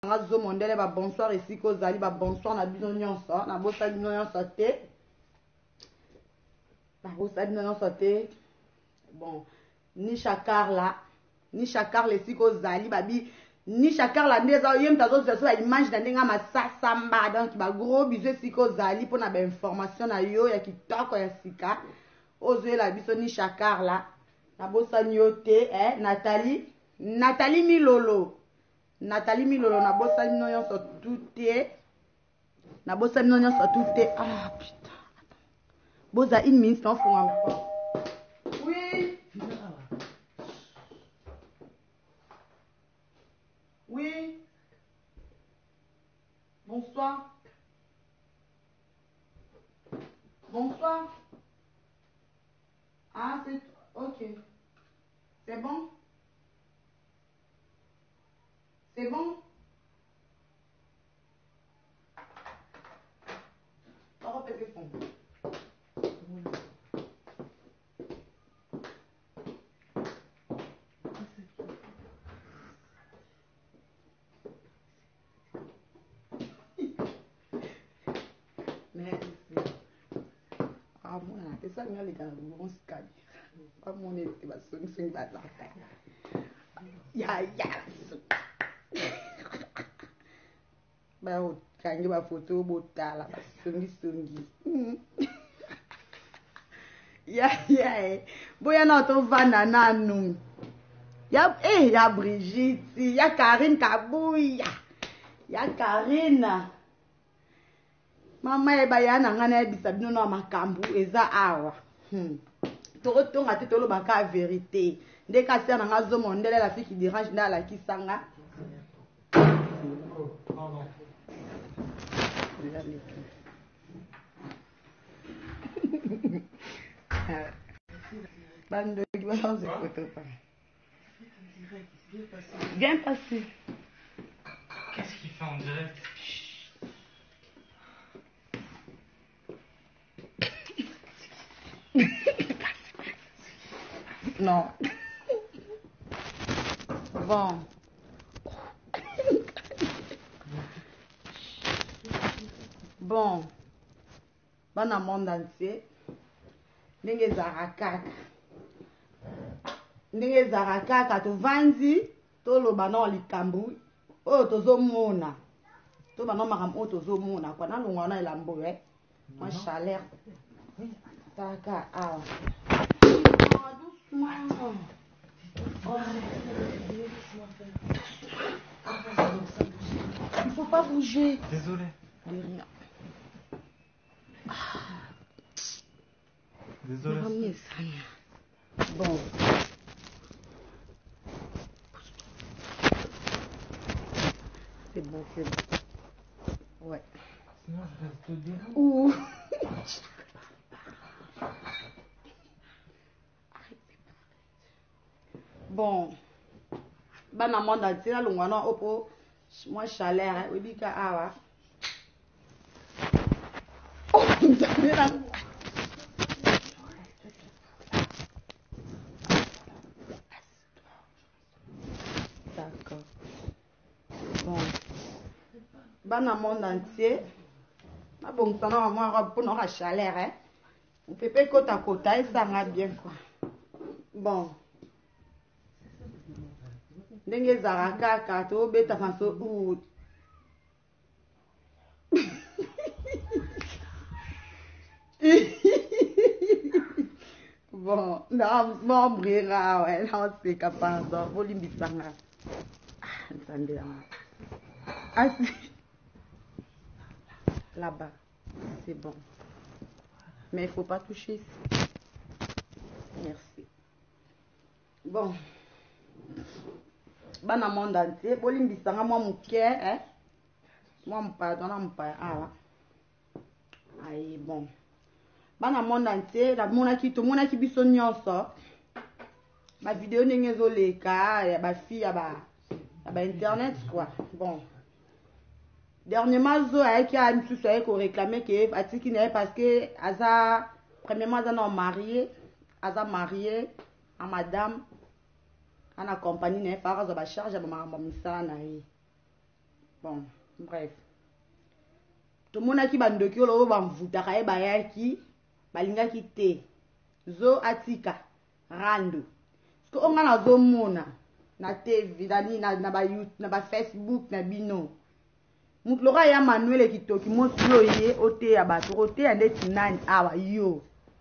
Zo mondele ba bonsoir ici ko zali ba bonsoir na bino nyonso na bosa bino nyonso te. Na bosa bino nyonso te. Bon, Nisha Carla ici ko zali babi Nisha Carla ndeza yem tazo zo la image na ndenga masasa mba donc ba gros bisous ici ko zali pona ba information na yo ya kitoko ya sika. Ozo la biso Nisha Carla na bosa nyote Nathalie Milolo na bosa bino nyonso tuté na bosa bino nyonso tuté. Ah putain, boza une minute on fond encore. Oui, oui, bonsoir, ah c'est ok, c'est bon. C'est bon? On va péter fond. Merci. Ah, moi, c'est ça, les gars, on se calme. Pas mon nez, c'est ma sonne, ya. Ba kangi ba photo botala ba songi. Ya. Boya na to vana nanu. Ya Brigitte, ya Karine Kabuya. Ya Karina. Mama eba ya na ngana ebisa bino na makambu eza awa. Toronga te tolo baka vérité. Ndeka ser na ngazo mondele la fille qui dérange na la kisanga. Pardon. Bande de balance de photo pas. Bien passé. Qu'est-ce qu'il fait en direct? Non. Bon. Bon. Bana monde entier. Ndenge zara kaka tovandi toloba na likambu oyo tozomona to bana makambo oyo tozomona kwa na longwa na elambo moi chaleur taka awa doucement. Il faut pas bouger. Désolé. De rien. Désolé. Bon. C'est bon. Ouais. Sinon, je reste debout. Ouh. Bon. Bana monde entier na longwana opo moi chaleur obika awa. D'accord. Bon. Bana monde entier. Na bon sana moi pour na chaleur On peut pas côté et ça va bien quoi. Bon. Ndenge zaraka kato beta faso ou. Bon, non, m'ombrira, ouais, non, c'est capable, donc, volimbisanga. Attendez, ah, là-bas, c'est bon. Mais il ne faut pas toucher ici. Merci. Bon. Bana monde entier, volimbisanga, moi, mon cœur, hein. Moi, mon pardon, mon père, ah, aïe, bon. Bana monde entier, la monaki to monaki biso nyonso. Ma vidéo ndenge ezoleka ya ba fille ya ba internet quoi. Bon. Dernièrement zo ayaki a misusu ayeko réclamer que atiki na parce que aza premièrement aza non marié à madame en compagnie na fa za ba charge ba misala na ye. bon bref tomonaki bandoki oyo bamvutaka ye bayaki balingaki te zo atika rando soki onga nazomona na tv na bafacebook na bino mutu loka ya manuele kitoki mosi yo ye oteya bato oteya ndeti nani awa yo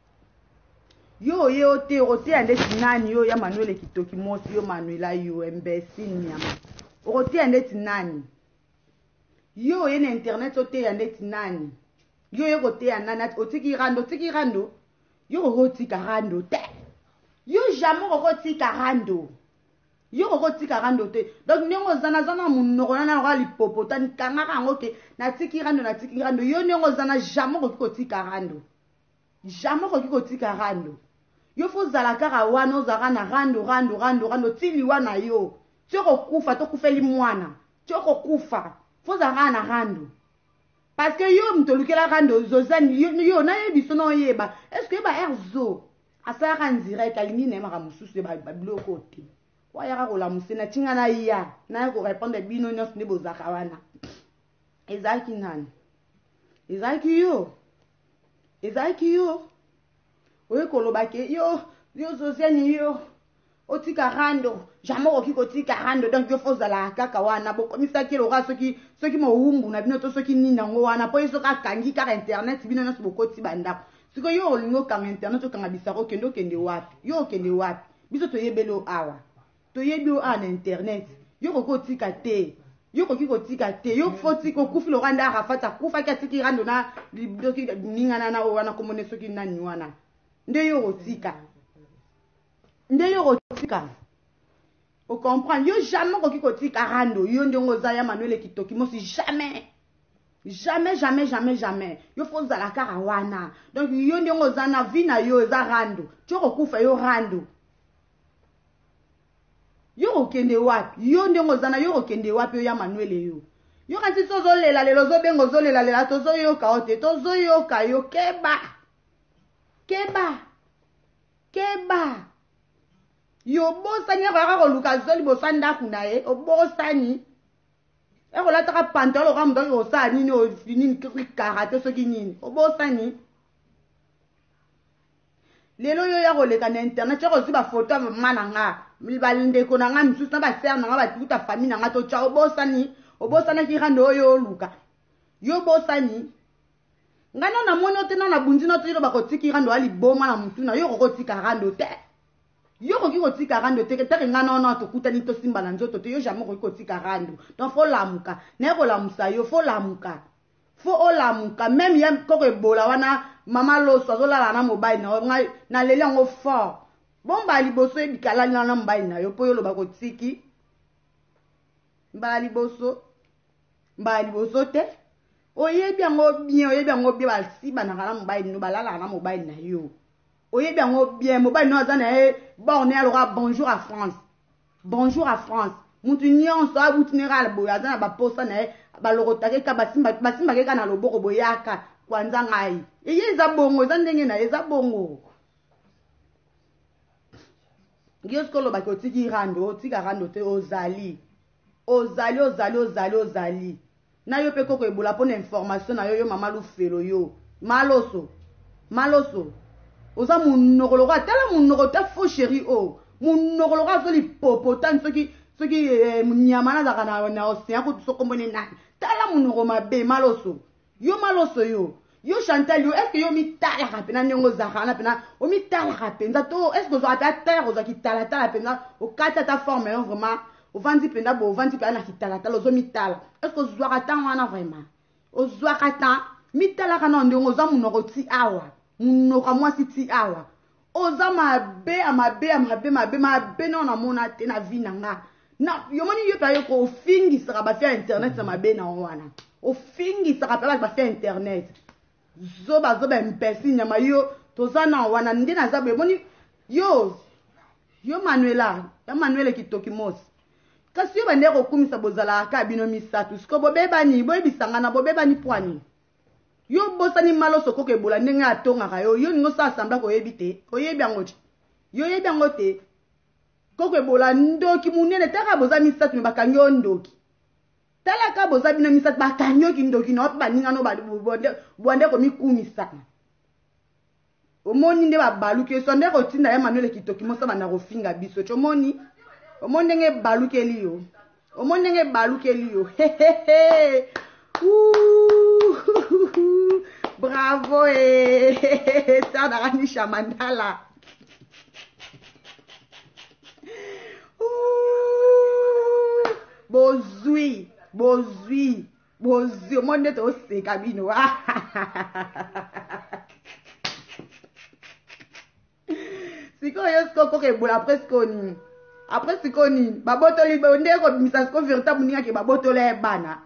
ye oteya ndeti nani yo ya manuele kitoki mosi yo manuela yo imbécile nyama oteya ndeti nani yo ye na internet oteya ndeti nani yo ye koteya nani otiki rando yo kokotika rando te yo jamais kokotika rando yo kokotika rando te donc ndenge ozana munoko nana lokola lipopotani kangaka yango ke natiki rando yo ndenge ozana jamais koki kotika rando yo fo ozala kaka wana ozalaka na rando ti liwa na yo ti okokufa tokufeli mwana ti okokufa fo ozalaka na rando parce que yo mtolukela rando zozani yo nayebi so na oyeba est ce que yeba erzo asalaka ndirect alingi nayemaka mosusu babiloko te wayaka kolamuse na ntinga na ya naya korépondre bino nyonso nde bozalaka wana ezalaki nani ezalaki yo oye kolobake yo zozani yo otika rando jamais okoki kotika rando donc yo fo ozala kaka wana bokomisaki loka soki mowumbu na bino to soki nini yango wana mpo ye soki akangi kaka internet bino nyonso bokoti bandako siko yo olingi okanga internet okanga bisaka okende wapi yo okende wapi biso toyebeli o awa toyebi o awa na internet yo koki kotika te yo foti kokufi loka nde arafati akufaki atiki rando na soki ningana na o wana komone soki nani wana nde yo kotika ocomprendre yo jamais koki kotika rando yo ndenge oza ya manuele kitoki mosi jamais yo fo ozala kaka wana donc yo ndenge oza na vi na yo eza rando ti okokufa yo rando yo kokende wapi yo ndenge oza na yo kokende wapi yo ya manuele yo kanti tozolela lelo ozobenga ozolela lela tozoyoka o te tozoyoka yo keba yo bosani ekoyaka koluka zo liboso ndako na ye obosani ekolataka pantalo ka moto akosala nini karate soki nini obosani lelo yo ya koleka na internet ekozwi bafoto ya mama na nga bandeko na nga misusu na basere na nga batukuta famille na nga totya obosanaki rando oyo oluka yo bosani nga no namoni ote na nabundi no toyelo bakotiki rando ya liboma na mutu na yo kokotika rando te yo koki kotika rando te teke nga no tokutani tosimba na nzoto te yo jamais koki kotika rando donc fo lamuka naye kolamusa yo fo olamuka même ye koko ebola wana mama loso azolala na mobali na yo na leli yango fort bomba liboso ebikalali na mobali na yo mpo yo loba kotiki mbala liboso te oyebi yango bien basibanaka na mobali no balalaka na mobali na yo oyebi yango bien mobali no aza na ye borne aloka bonjour à France mutu nyonso abutinera boye aza na baposa na ye balokotaka eka basimbaka eka na loboko boyaka kwanza ngai eye eza bongo eza ndenge na ye eza bongo yo siko olobaki otika rando te ozali na yo pe koko ebola mpona information na yo mama lufelo yo maloso oza munoko loka tala munoko ta fo chéri o munoko loka azoli popotani soki nyama nazaka na océan kutu sokombone nani tala munoko mabe maloso yo Chantal yo est-ce que yo mitalaka pena ndenge ozalaka wana pena omitalaka mpenza to est-ce que ozalaka ta terre ozalaki talatala mpenza okati ata forme yo vraiment ovandi mpenza bo ovandi mpenza na kitalatala ozomitala est-ce que ozwaka ntango wana vraiment ozwaka ntan mitalaka na ndenge oza munoko ti awa munoko mwasi ti awa oza mabe na namona te na vi na nga yomoni yo mpe ayoko ofingisaka bafia internet na mabe na wana ofingisaka mpe bafia internet zoba mpesi nyama yo toza na wana nde naza boye moni yo Manuele kitoki mosi kasi yo bande kokumisa bozalaka bino misato siko boyebisangana bobebani pwani yo bosani maloso koko ebola ndenge atongaka yo ningo sa asambla koyebi te oyebi yango te koko ebola ndoki munene taka boza misato me bakangi yo ndoki tala ka boza bino misatu bakanyoki ndoki no pe baninga no bonde ko mikumisa omoni nde babaluki so nde kotinda ye Manuel Kitoki mosa bana kofinga biso chomoni omoni ndenge balukeli yo omoni ndenge balukeli yo bravo Sada Ranisha Mandala bozui omoni nde toseka bino sikoyo sikoko ebola après sikoni babotoli nde kobimisa siko véritable moninga ke babotola ebana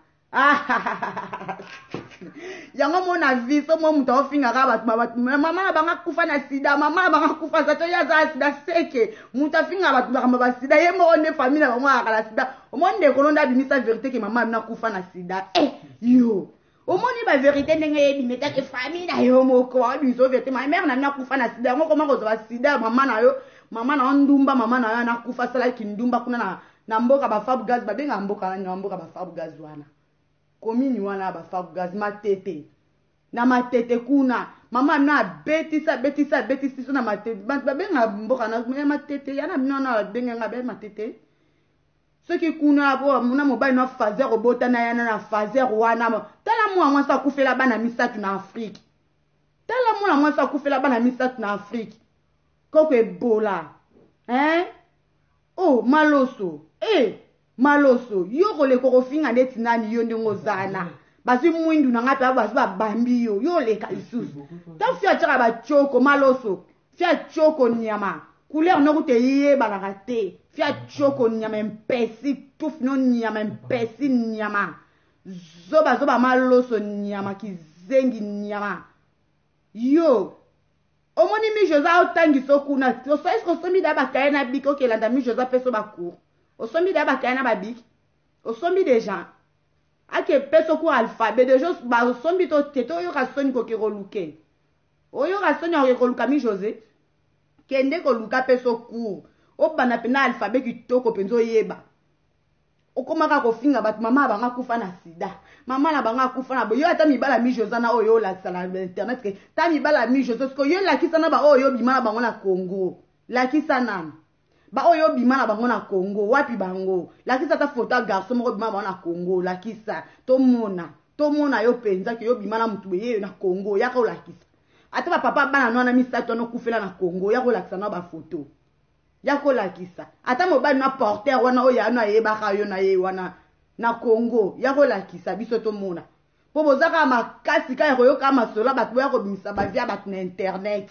yango mona vie so mo muto ofingaka bato mama na banga kufa na sida mama na banga kufa sato ya za sida seke muto afinga bato bakamba ba sida ye mo ne famille na bango akala sida omonde kolonda bimisa vérité ke mama na kufa na sida yo omoni ba vérité ndenge yebimeta ke famille na yo moko abiso vérité ma mère na kufa na sida ngo koma kozo ba sida mama na yo mama na ndumba mama na yo na kufa sala kindumba kuna na mboka ba Fab Gaz ba benga mboka na mboka ba Fab Gaz wana komini wana ba Fab Gaz matete na matete kuna mama na betisa so na matete ba benga mboka na matete yana na benga ngabe matete soki kuna bo muna mobile na fazer obota na yana na fazer wana tala mwa sa kufela bana misatu na Afrique tala mwa sa kufela bana misatu na Afrique koko ebola oh maloso maloso yo ko le ko finga ndeti nani yo ndingo zana basi mwindu na ngata basi ba bambi yo le ka isusu ta fia tshaka ba choko maloso fia choko nyama couleur no kute ye balaka te fia choko nyama mpesi tuf no nyama mpesi nyama zoba maloso nyama kizengi nyama yo omoni mi joza otangi sokuna so est-ce somi da bakaya na biko ke landa mi joza peso bakour osombi da bakaya na babiki osombi des gens ake peso ko alphabet de jos ba osombi to teto yo ka soni ko ke roluke oyo ka soni ko roluka mi josé kende ko luka peso cour o bana pena alphabet ki toko penzo yeba okomaka ko finga bat mama banga kufa na sida mama na banga kufa na boyo ata mibala mi josana oyo la sala internet ke ta mibala mi josé ko yo la kisana ba oyo bimala bango na Congo la kisana ba oyo bimala bango na Congo wapi bango la kisa ta photo garçon moko bimala bango na Congo la kisa to mona yo penza ke yo bimala mutu ye na Congo ya ko la kisa ata ba papa bana nona misato no kufela na Congo ya ko la kisa na ba photo ya ko la kisa ata mobali na porter wana oyo ana ye ba ka yo na ye wana na Congo ya ko la kisa biso to mona po bozaka makasi ka yo ka masola ba ko ya ko bimisa ba via ba na internet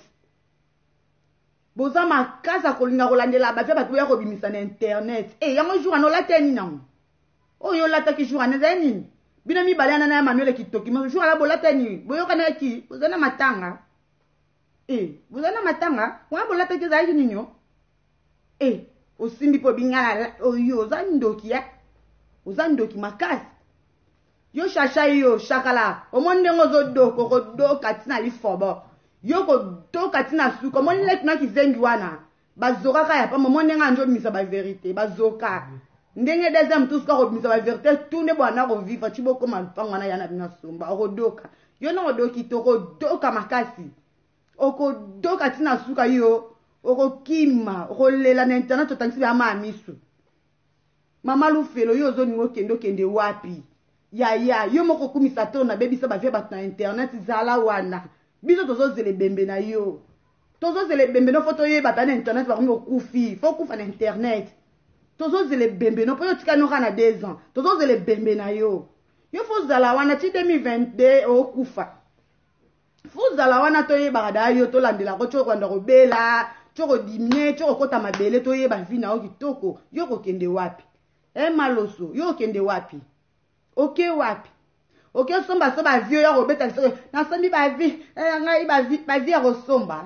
boza makasa kolinga kolandela ba via ba ko ya ko bimisa na internet yango jour ano la teni nango oyo la ta ki jour ana zeni bino mi balana na Manuel Kitoki mo jour ala bola teni boyo kana ki bozana matanga bozana matanga wa bola ta ki za nyinyo osimbi po bingana oyo ozandoki makasi yo shasha yo shakala omonde ngozo doko ko doka tina lifobo yo ko doka tina suko omonde lek na kizengi wana bazoka ka ya pa omonde nganjo misa ba vérité bazoka ndenge deuxième tout ska ko misa ba vérité tout ne bwana ko vivre chiboko malpanga na yana bina somba ko doka yo na doki to ko doka makasi oko doka tina suka yo oko kima oko lela na internet otangisi ya mamisu mama lufelo yo zo ningo kende wapi ya yo moko kumisa to na bebisa ba via bat na internet zala wana biso tozo zele bembe na yo tozo zele bembe no photo ye bata na internet ba ngo kufi fo kufa na internet tozo zele bembe no po yo tika no kana 2 ans tozo zele bembe na yo fo zala wana ti 2022 o kufa fo zala wana to ye ba da yo to landela ko choko ndo ko bela choko dimine choko kota mabele to ye ba vina o kitoko yo ko kende wapi maloso yo kende wapi wapi somba so ba vio ya robeta so na sombi ba vi ngai ba vi ya kosomba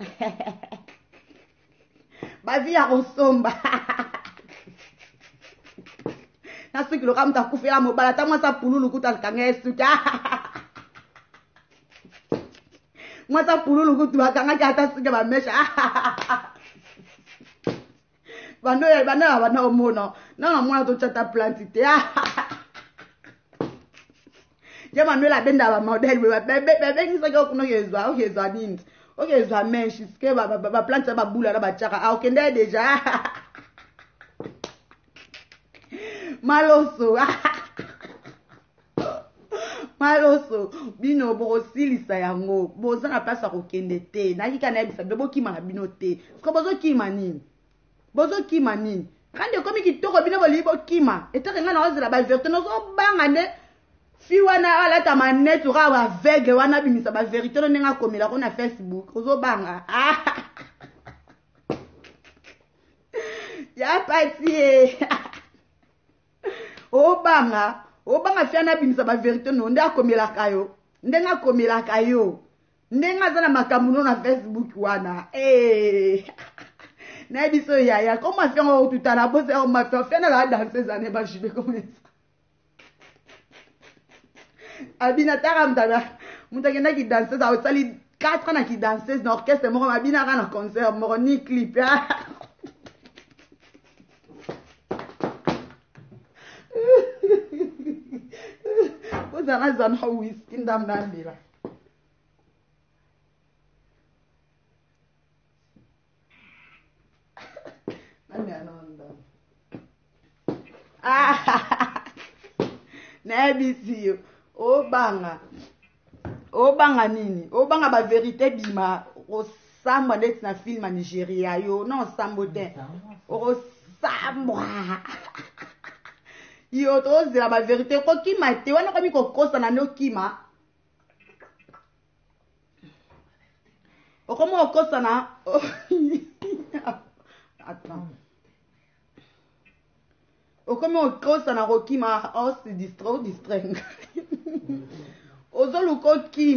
ba vi ya kosomba na soki lo kamta kufela mobala ta mwasa pululu kuta kanga suka mwasa pululu kutu bakanga kata suka ba mesha bana omona na mwana to chata plantite ya manuela benda ba model bebe ngisake okezwa nini okezwa mesh ske ba plante ba bula ba chaka okende deja maloso maloso bino bokosilisa yango boza na place ya kokende te nakika nayebisa be bokima na bino te siko bozokima nini kandi ekomi kitoko bino bolibi bokima etake ngai naozela baverité nozobanga nde fi wana alata manete okaa baveugle wana abimisa baverité no ndenge akomelako na Facebook ozobanga ya pati obanga fi ana abimisa baverité no nde akomelaka yo ndenge akomelaka yo ndenge aza na makambo no na Facebook wana na biso yaya comment faire on tout à la bosse on m'a fait na danser ça ne pas je vais commencer abina tara mutagenda ki danser ça osali 4 ans na ki danser na orchestre moko abina kana concert moko ni clip ozana zana whisky ndamnandela nayebisi yo obanga nini obanga baverité bima osambwa ndeti na film ya Nigeria yo na osambo te okosambwa yo tozela baverité kokima te wana komi kokosana nde okima okomi okosana okomi okosana kokima odistrainga ozoluka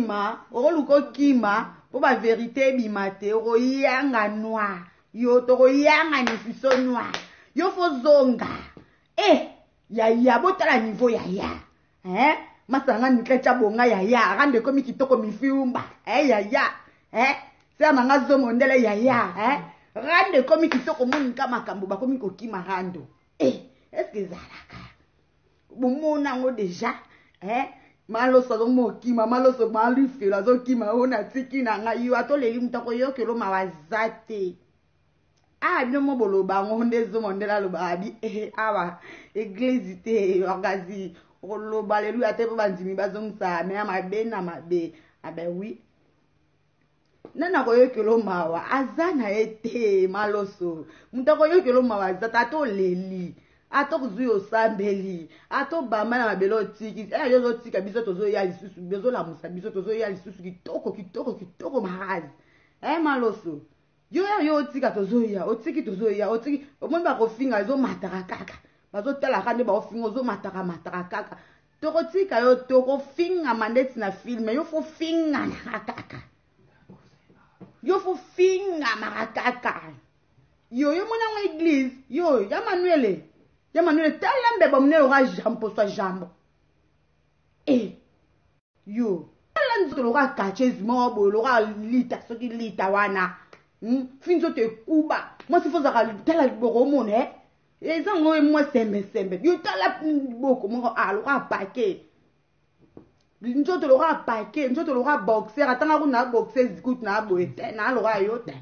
okima po baverité ebima te okoyanga noir yo tokoyanga nisiso noir yo fozonga yaya botala niveau yaya masanga niklecha bonga yaya rande komi kitoko mifiumba yaya se nanga zomo ndele yaya rande komi kitoko monika makambo bakomi kokima rando est-ce que zalaka bomona ngo déjà maloso azomokima maloso malufelo azokima ona tiki na ngai yo atoleli mutako yokelo mawaza te bino mo boloba ngo nde zomondela loba abi awa église te orgazi oloba haleluya te po bandimi bazongisa me amabe na mabe oui nana koyokelo mawa aza na ete maloso mutako yokelo mawa aza tatoleli atokuzwi osambeli atobamba na mabele otiki yozotika biso tozoya lisusu bezolamusa biso tozoya lisusu kitoko marazi maloso yo otika tozoya otiki omoni bakofinga ezomataka kaka bazotalaka nde bakofinga ozomataka kaka tokotika yo tokofingama ndeti na filme yo fofingamaka kaka yo monango église yo ya manuele tala mbeba munene loka jambo swa jambo yo tala nzoto loka kachezi moko boyo loka lita soki lita wana fi nzoto ekuba mwasi fozaka tala liboko omona eza ngo mwa sembe yo tala liboko moko loka apake nzoto loka apake nzoto loka boxer atanga kuna boxer zikutu na boye te na loka yo te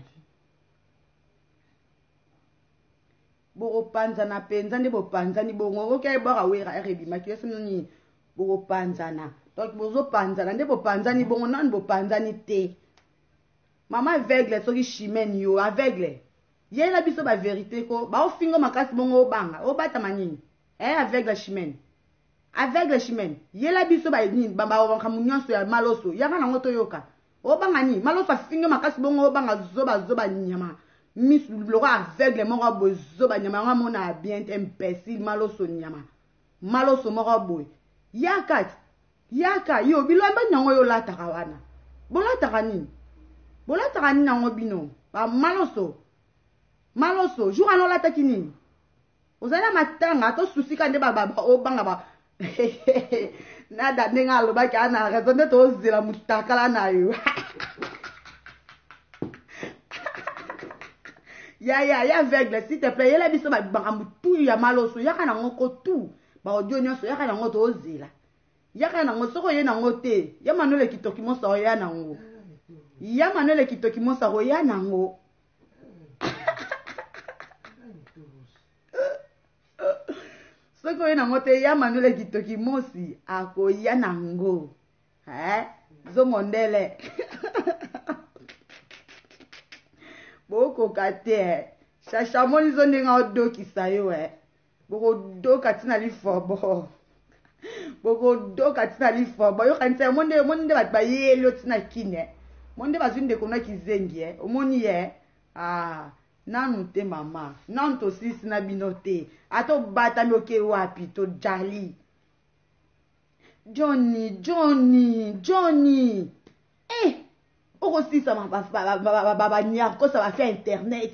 bokopanzana penza nde bopanzani bongo okebwaka wera erebimaki yo sinoni bokopanzana donc bozopanzana nde bopanzani bongo nani bopanzani te mama aveugle soki chimene yo aveugle yena biso baverité ko baofingo makasi bongo obanga obatama nini aveugle chimene yela biso banini bamakambo nyonso ya maloso yanga nango toyoka obanga nini maloso afingo makasi bongo obanga zoba nyama misu loka aveugle moko boye zoba nyama yango amona bien te imbécile maloso nyama maloso moko boye yaka yo bilamba nango yo lataka wana bolataka nini nango bino maloso jour ano lataki nini ozali na matanga tosusika nde obanga nada ndenge alobaki ana raison nde tozela mutakala na yo ya aveugle s'il te plaît yela biso makambo tu ya maloso yaka nango ko tu baaudio nyonso yaka nango tozela yaka nango soko ye nango te ya Manuel Kitoki mosa oya nango ya Manuel Kitoki mosa oya nango soko oya nango te ya Manuel Kitoki mosi akoya nango zomondele boko kate chacha moni zondenga odokisa yo boko doka tina lifobo boko doka tina lifobo yo kanisa monde bat bayelo tina kine monde bazwinde kona kizengi omoni nanu te mama nanu to sisi na bino te ato bata mioke wapi to jali Johnny oko sisa baba niak ko ça va faire internet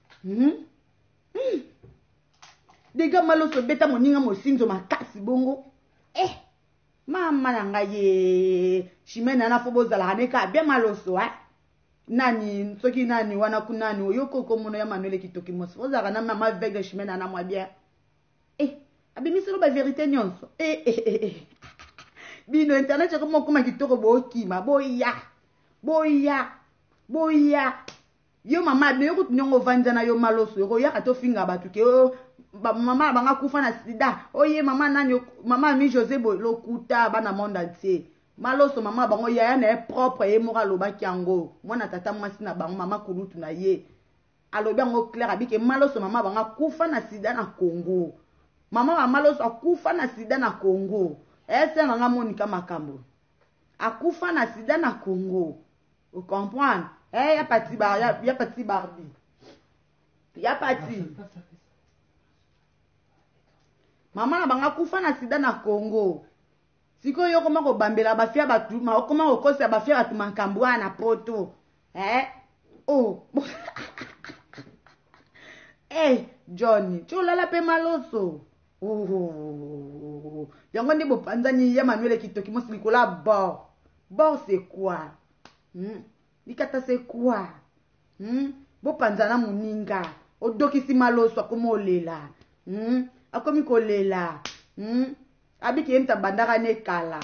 dega maloso beta moninga mosinzo makasi bongo mama nanga ye chimena na fobo zala haneka bien maloso nani soki nani wana kunani oyoko komono ya Manuel Kitoki mosi ozaka na mama avec chimena na mwa bien abimiselo ba vérité nyonso bino internet ko mo kuma kitoko bokima boya yo mama ne yo nyongo vanjana yo maloso yo ya kato finga batuke mama banga kufa na sida oye mama nani mama mi José lokuta bana monde entier maloso mama bango ya na propre ye mora loba kiango mwana tata mwasi na bango mama kulutu na ye alobi yango clair abike maloso mama banga kufa na sida na Congo mama maloso akufa na sida na Congo nanga Monica makambo akufa na sida na Congo vous comprenez ya pati Barbie ya pati mama na banga kufa na sida na Congo siko yo koma ko bambela bafia batu ma koma ko kosa bafia batu makambo na poto Johnny cholala pe maloso yango ndi bopanzani ya Manuel Kitoki mosi likola bord c'est quoi likata c'est quoi bopanzana muninga odokisi maloso akoma olela akomi kolela abiki yemta bandaka ne kala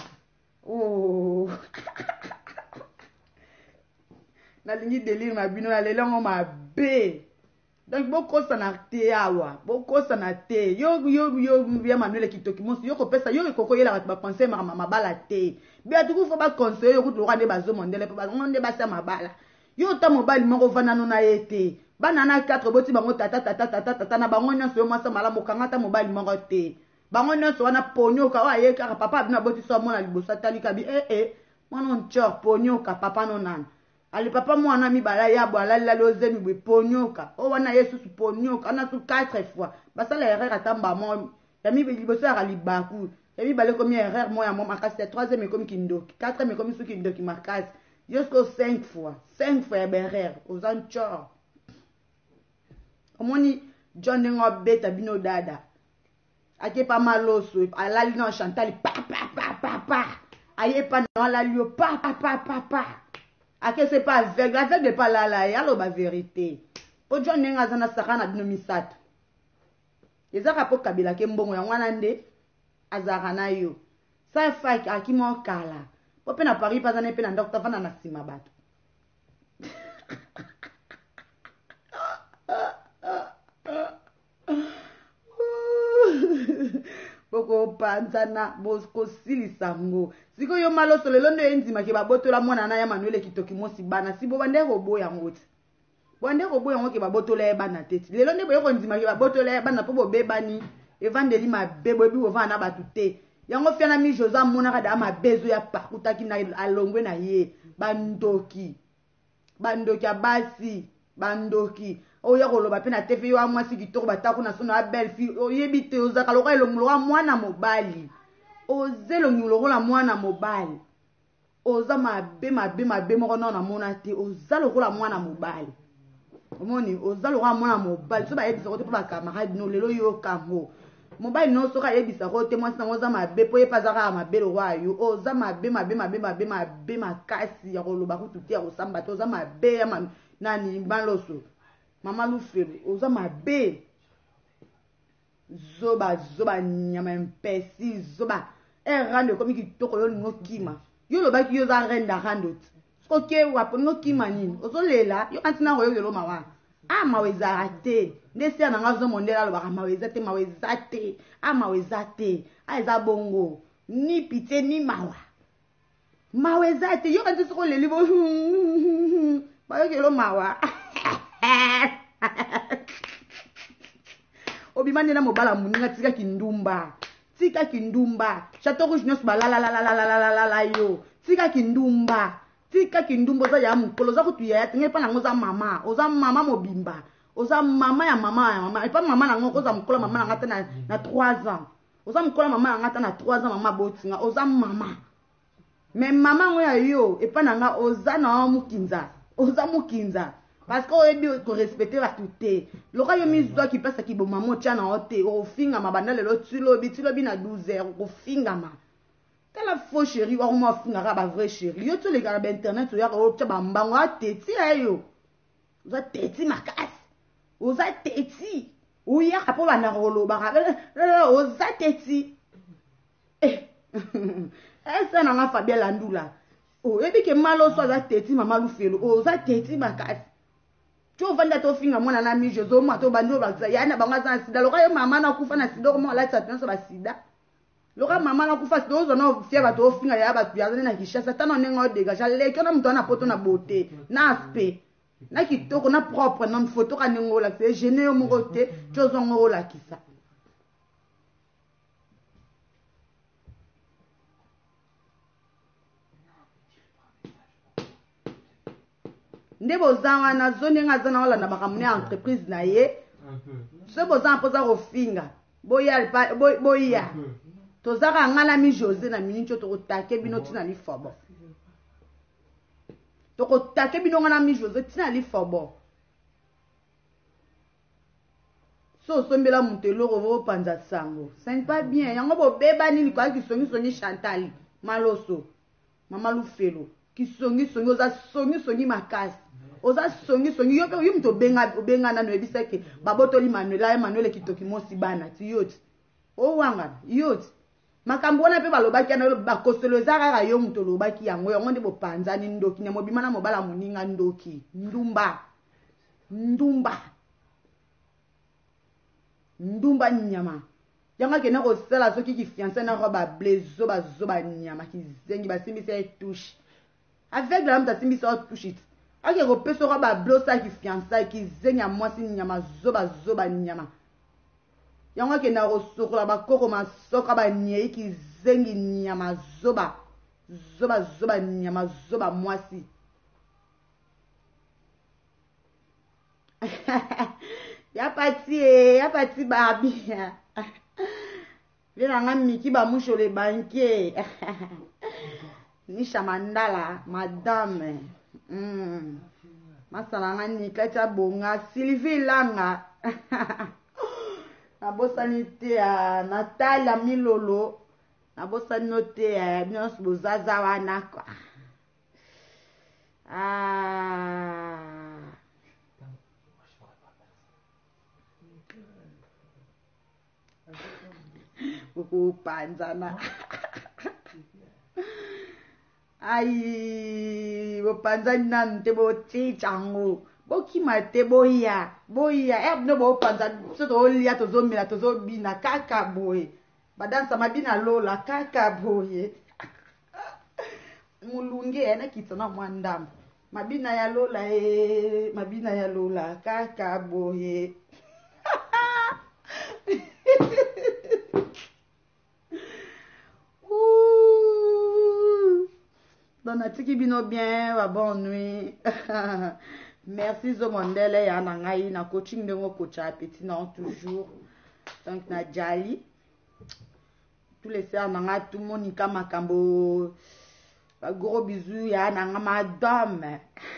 nalingi délire na bino alelongo mabe donc bokosa na te awa bokosa na te yo ya Manuel Kitoki mosi yo kopesa yo koko yela ba penser mabala te bia tuku fo ba conseiller yo kutu kande bazo mondele pe bangonde basa mabala yo ta mobile moko vana no na yete bana na 4 boti bango tata na bango nyonso yo mwasa mala mokanga ta mobile moko te bango nyonso wana ponyoka wa ye kaka papa bina boti so mona libosa talika bi mwana nchor ponyoka papa no nana ali papa mwana mibala ya bwala la lozemi bwe ponyoka wana Yesu ponyoka na su 4 fois basala erreur atamba mo ya mibi libosa ya libaku ya mibale komi erreur mo ya mo makasi 3e komi kindoki 4e komi su kindoki makasi jusqu'au 5 fois ya erreur aux anchor omoni John ngo beta bino dada ake pa maloso alali na Chantal pa aye pa na alali yo pa ake c'est pas avec de pas la ya lo ba vérité o John nga zana sakana bino misato ezaka po kabila ke mbongo ya mwana nde azaka na yo sa faki akimo kala po pe na Paris pa zana pe na docteur vana na sima bato boko panzana boko silisango siko yo maloso lelo ndo enzima ke babotola mwana na ya Manuel Kitoki mosi bana si bo bande robo ya ngoti bande robo ya ngoki babotola e bana teti lelo ndo boyoko nzima ke babotola e bana po bobebani evandeli mabebo bi ovana batu te yango fiana mi Josa mona kada mabezo ya pakutaki na alongwe na ye bandoki abasi bandoki oya koloba pe na tefe yo amwasi kitoko batako na sona belle fille oyebi te ozaka lokola elongoloka mwana mobali ozelongolokola mwana mobali oza mabe moko na mona te oza lokola mwana mobali omoni oza lokola mwana mobali so bayebisa ko te po bakamarade no lelo yo kango mobali no soka yebisa ko te mwasi nango oza mabe po ye pa azaka mabe lokwa yo oza mabe makasi ya koloba kutu te ya kosamba te oza mabe ya nani maloso mama lufelo oza mabe zoba nyama mpesi zoba rando comme kitoko yo lingo kima yo lobaki yo za renda rando oke wapo lingo kima nini ozolela yo antina koyo yelo mawa maweza te ndesi ana ngazo mondela lobaka maweza te maweza te eza bongo ni pitié ni mawa maweza te yo kanti soko leli bo ba yo yelo mawa obimane na mobala muninga tika kindumba chateau rouge nyos ba la yo tika kindumba za ya mukolo za kutuya ya tenge pa nango za mama mobimba oza mama ya mama pa mama nango koza mukolo mama nanga ta na 3 ans oza mukolo mama nanga ta na 3 ans mama botinga oza mama mais mama ngo ya yo e pa nanga oza na mukinza parce que oyebi ko respecter ba tuté loka yo mizwa ki pesa ki bo mama tia na ote o finga mabanda lelo tilobi na 12 heures ko finga ma tala faux chéri wa mo finga ka ba vrai chéri yo to le garbe internet yo ya ko tia ba mbango ateti ayo oza teti makasi oza teti oya ka po bana rolo ba oza teti esa na nga Fabien Landula ebi ke malo so aza teti mama lufelo oza teti makasi tu vanda to finga mwana na mi Jozo mo to bando ba yana banga za sida loka yo mama na kufa na sida ko la tsa so ba sida loka mama na kufa sida zo no fie ba to finga ya ba tuya na Kishasa tano nengo dega jale ke na mtu na poto na beauté na aspect na kitoko na propre na photo ka nengo la c'est gêné au mokote Jozo ngo la kisa ndebo zawa na zone nga zana wala na makamune entreprise na ye so boza poza kofinga boya tozaka ngala mi José na mincho to kotake bino tina li fobo to kotake bino ngana mi José tina li fobo so sombela mutelo ko panza sango c'est pas bien yango bo beba nini kwa kisongi Chantal maloso mama lufelo kisongi oza songi makasi oza songi yo mto benga na no ebiseke babotoli Manuel kitoki mosi bana ti yoti o wanga yoti makambo wana pe balobaki na bakoselo ezaka yo mto lobaki yango nde bopanzani ndoki na mobima na mobala muninga ndoki ndumba nyama yanga kena ko sala soki ki fiancé na roba blezo bazoba nyama kizengi basimbisa touche avec la mta simbisa touche ake ko peso roba blosa ki fiancé kizengi mwasi nyama zoba nyama yanga kena ko sokola bakoko masoka ba nyei kizengi nyama zoba nyama zoba mwasi ya pati babi vina nga miki ba musho le banquier Nisha Mandala madame masala nga nikata bonga Sylvie Langa nabosani te ya Natalia Milolo nabosani no te ya nyonso bozaza wana kwa kupanzana ai bopanzani nanu te botichango bokima te boya no bopanza soto olia tozomela tozobina kaka boye badansa mabina lola kaka boye mulunge ena kitana mwandam mabina ya lola kaka boye Don atiki bino bien, bonne nuit. Merci Zomondele ya nangai na coaching de coach appétit non toujours. Donc na jali. Tous les sœurs nanga tout Monica Makambo. Gros bisous ya nanga madame.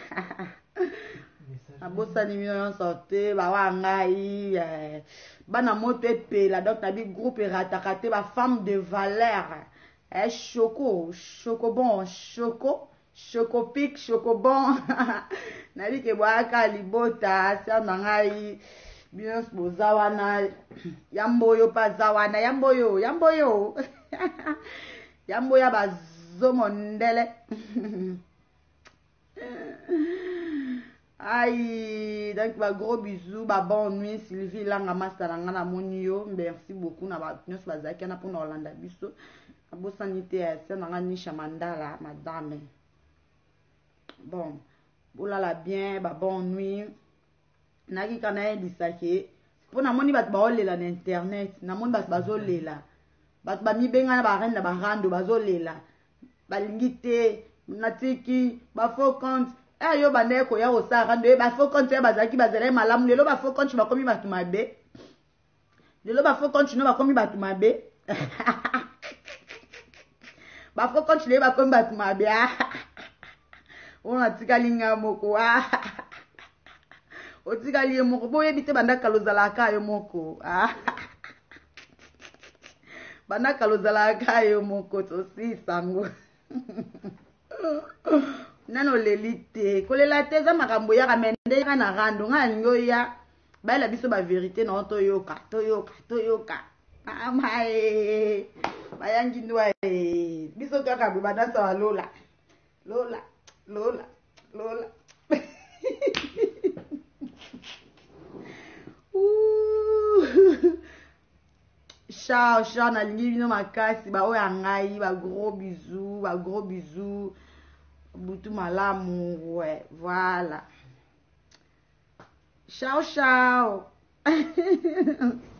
Abosa ni mino santé ba wa ngai bana moto epela donc na bi groupe ratakate ba femme de valeur. Choco bon, choco pic, choco bon. Nali ke boaka libota, sa nangai bios bozawana. Yamboyo pa zawana, yamboyo. Yambo ya bazo mondele. Aïe, donc bah gros bisous, bah bonne nuit Sylvie Langa Mastaranga Monio, merci beaucoup na ba nyos bazaki na pour Orlando biso. Abo sanité c'est na Nisha Mandala madame. Bon, bolala bien, bah bonne nuit. Naki kana disake. Pour na moni bat ba olela na internet, na moni bat bazolela. Bat ba mi benga na ba reine na ba rando bazolela. Balingi te, natiki, ba faux compte. Eh yo bande ko ya osara ndo ba faux compte ya bazaki bazela malamu lelo ba faux compte ba komi batu mabe. Lelo ba faux compte no ba komi batu mabe. Ba faux compte le ba komi batu mabe. On atika linga moko. Otika liye moko boye bite banda kalozala ka yo moko. Banda kalozala ka yo moko to si sango. Nano lelite kolela teza makambo ya kamende kana rando nga lingo ya baila biso ba vérité na toyoka amae bayangi ndwa biso kaka bana sa lola Ciao na lingi bino makasi ba oya ngai ba gros bisous Boutou malamu, ouais, voilà. Ciao.